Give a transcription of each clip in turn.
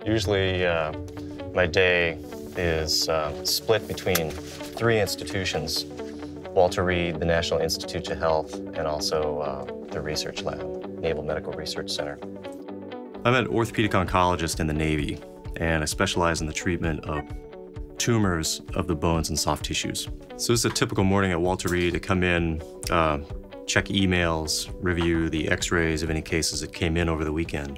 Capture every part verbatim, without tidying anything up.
Usually uh, my day is uh, split between three institutions: Walter Reed, the National Institute of Health, and also uh, the research lab, Naval Medical Research Center. I'm an orthopedic oncologist in the Navy, and I specialize in the treatment of tumors of the bones and soft tissues. So this is a typical morning at Walter Reed to come in, uh, check emails, review the x-rays of any cases that came in over the weekend.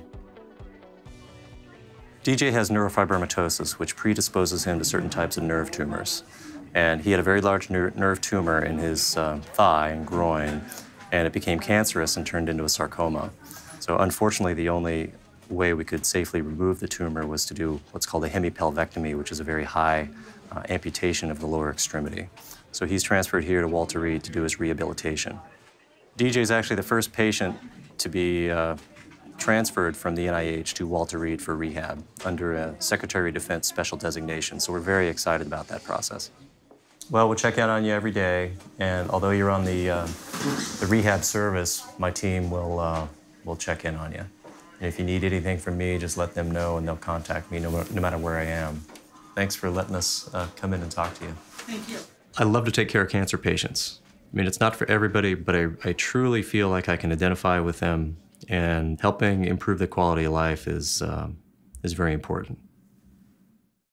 D J has neurofibromatosis, which predisposes him to certain types of nerve tumors. And he had a very large ner nerve tumor in his uh, thigh and groin, and it became cancerous and turned into a sarcoma. So unfortunately, the only way we could safely remove the tumor was to do what's called a hemipelvectomy, which is a very high uh, amputation of the lower extremity. So he's transferred here to Walter Reed to do his rehabilitation. D J is actually the first patient to be uh, transferred from the N I H to Walter Reed for rehab under a Secretary of Defense special designation, so we're very excited about that process. Well, we'll check out on you every day, and although you're on the, uh, the rehab service, my team will, uh, will check in on you. And if you need anything from me, just let them know and they'll contact me no, no matter where I am. Thanks for letting us uh, come in and talk to you. Thank you. I love to take care of cancer patients. I mean, it's not for everybody, but I, I truly feel like I can identify with them, and helping improve their quality of life is, uh, is very important.